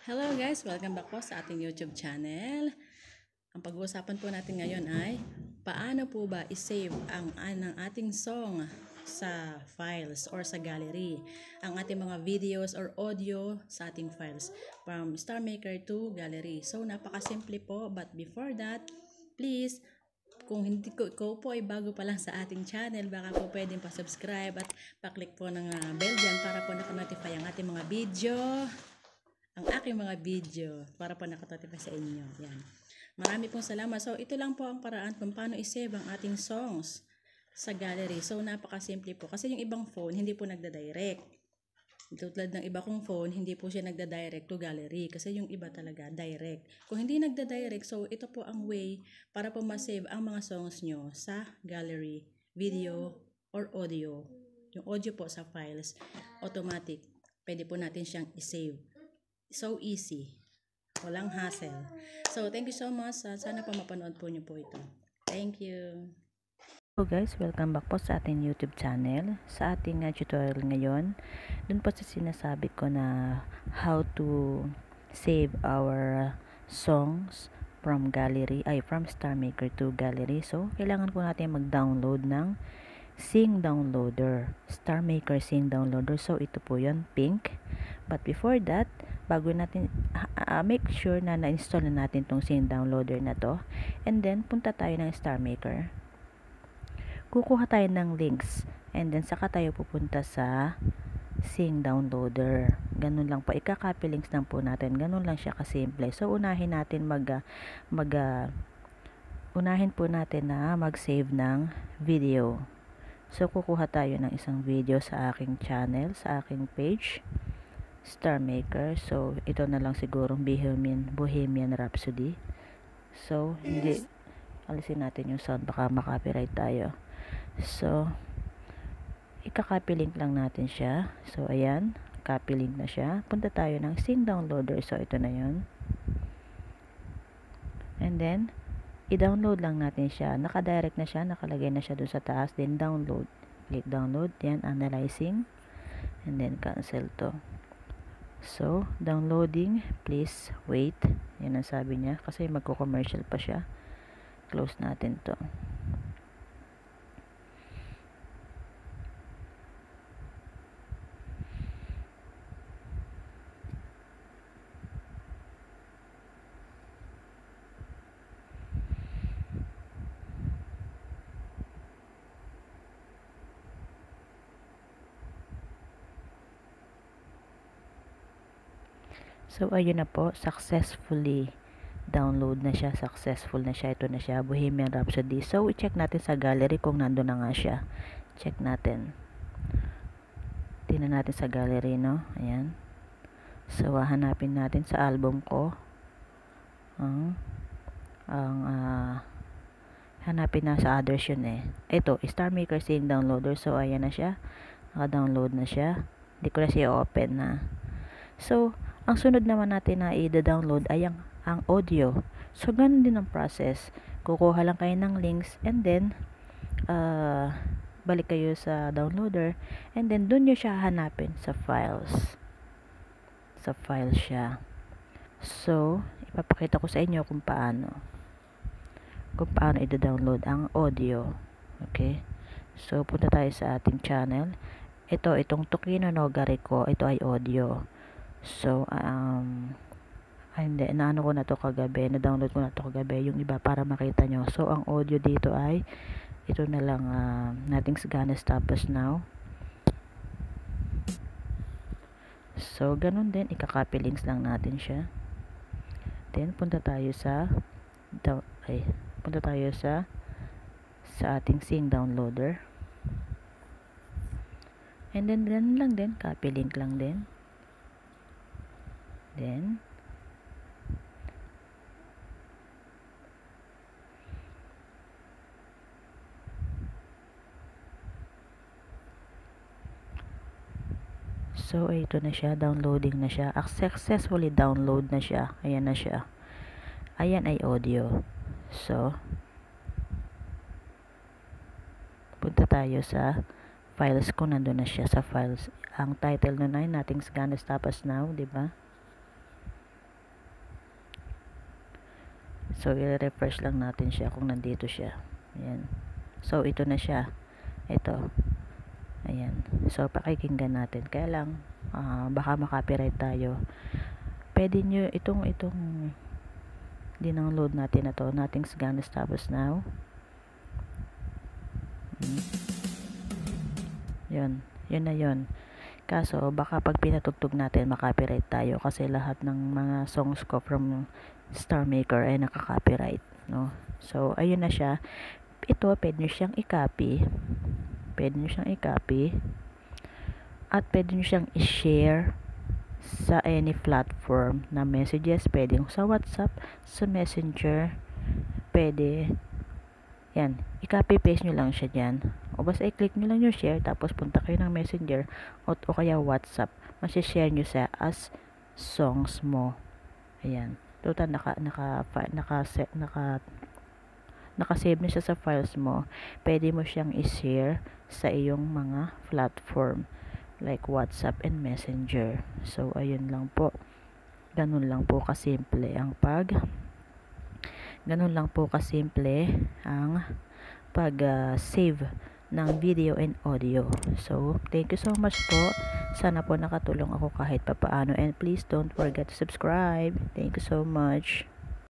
Hello guys! Welcome back po sa ating YouTube channel. Ang pag-uusapan po natin ngayon ay paano po ba i-save ang ating song sa files or sa gallery. Ang ating mga videos or audio sa ating files from StarMaker to gallery. So napakasimple po, but before that, please, kung hindi ko po ay bago pa lang sa ating channel, baka po pwedeng pa-subscribe at pa-click po ng bell dyan para po naka-notify ang ating mga aking mga video para po nakatotify sa inyo. Yan. Marami pong salamat. So, ito lang po ang paraan kung paano i-save ang ating songs sa gallery. So, napakasimple po. Kasi yung ibang phone, hindi po nagda-direct. Tulad ng iba kong phone, hindi po siya nagda-direct to gallery. Kasi yung iba talaga, direct. Kung hindi nagda-direct, so ito po ang way para po ma-save ang mga songs nyo sa gallery, video, or audio. Yung audio po sa files, automatic. Pwede po natin siyang i-save. So easy. Walang hassle. So, thank you so much. Sana po mapanood po niyo po ito. Thank you. So guys, welcome back po sa ating YouTube channel. Sa ating tutorial ngayon, dun po sa sinasabi ko na how to save our songs from gallery, from StarMaker to gallery. So, kailangan po natin mag-download ng Sing Downloader. StarMaker Sing Downloader. So, ito po yun, pink. But before that, bago natin make sure na na-install na natin tong Sing Downloader na to. And then, punta tayo ng StarMaker. Kukuha tayo ng links. And then, saka tayo pupunta sa Sing Downloader. Ganun lang po. Ika-copy links lang po natin. Ganun lang siya kasimple. So, unahin natin unahin po natin na mag-save ng video. So, kukuha tayo ng isang video sa aking channel, sa aking page, StarMaker. So, ito na lang siguro Bohemian Rhapsody. So, hindi, alisin natin yung sound, baka makopyright tayo. So, ika-copy link lang natin siya. So, ayan, copy link na siya. Punta tayo ng Sing Downloader. So, ito na yun. And then, i-download lang natin siya. Naka-direct na siya, nakalagay na siya dun sa taas. Then, download. Click download. Then, analyzing. And then, cancel to. So, downloading. Please wait. Yan ang sabi niya. Kasi magko-commercial pa siya. Close natin to. So, ayun na po, successfully download na siya, successful na siya. Ito na siya, Bohemian Rhapsody. So, i-check natin sa gallery kung nandun na nga siya. Check natin. Tingnan natin sa gallery, no? Ayan. So, hanapin natin sa album ko. Hanapin na sa others yun eh. Ito, StarMaker Sing Downloader. So, ayan na siya. Naka-download na siya. Hindi ko na siya open na. So, ang sunod naman natin na i-download ay ang audio. So, ganun din ang process. Kukuha lang kayo ng links and then, balik kayo sa downloader and then, dun nyo siya hanapin sa files. Sa files siya. So, ipapakita ko sa inyo kung paano i-download ang audio. Okay? So, punta tayo sa ating channel. Itong Tokino no Gariko, ito ay audio. So, naano ko na to kagabi, na-download ko na to kagabi, yung iba para makita nyo. So, ang audio dito ay, ito na lang, Nothing's Gonna Stop Us Now. So, ganun din, ika-copy links lang natin siya. Then, punta tayo sa ating Sing Downloader. And then, ganun lang din, copy link lang din. Then, so, ito na siya, downloading na siya. Successfully download na siya. Ayan na siya. Ayan ay audio. So, punta tayo sa files ko. Nandun na siya sa files. Ang title nun ay Nothing's Gonna Stop Us Now, diba? So, i-refresh lang natin siya kung nandito siya. Ayan. So, ito na siya. Ito. Ayan. So, pakikinggan natin. Kaya lang, baka makopyright tayo. Pwede nyo, itong dinangload natin na to. Nothing's gonna stop us now. Yun. Yun na yun. Kaso, baka pag pinatugtog natin, makopyright tayo. Kasi lahat ng mga songs ko from Star Maker ay nakaka-copyright. No? So, ayun na siya. Ito, pwede nyo siyang i-copy. Pwede nyo siyang i-copy. At pwede nyo siyang i-share sa any platform na messages. Pwede sa WhatsApp, sa Messenger. Pwede. Yan. I-copy paste nyo lang siya dyan. O basta i-click nyo lang yung share. Tapos punta kayo ng Messenger o kaya WhatsApp. Masishare nyo sa as songs mo. Ayan. Total naka-save na siya sa files mo. Pwede mo siyang i-share sa iyong mga platform like WhatsApp and Messenger. So, ayun lang po. Ganun lang po kasimple ang pag-save ng video and audio. So, thank you so much po. Sana po nakatulong ako kahit papaano. And please don't forget to subscribe. Thank you so much.